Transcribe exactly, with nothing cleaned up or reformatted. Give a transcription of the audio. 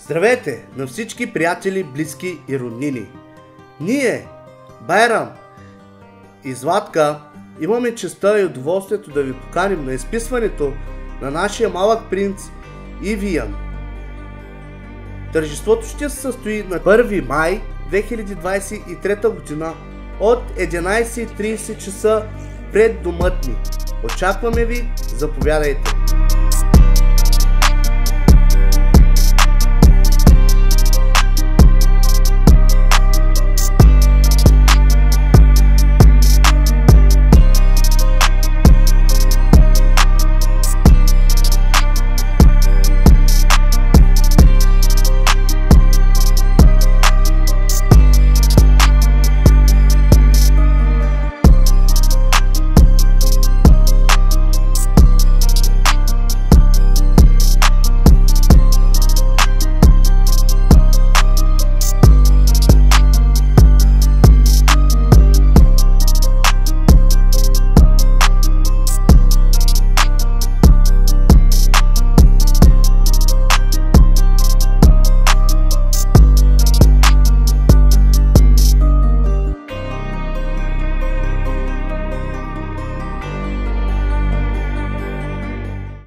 Здравейте на всички приятели, близки и роднини! Ние, Байрам и Златка, имаме честта и удоволствието да ви поканим на изписването на нашия малък принц Ивиян. Тържеството ще се състои на първи май две хиляди двадесет и трета година от единадесет и тридесет часа пред домът ни. Очакваме ви, заповядайте!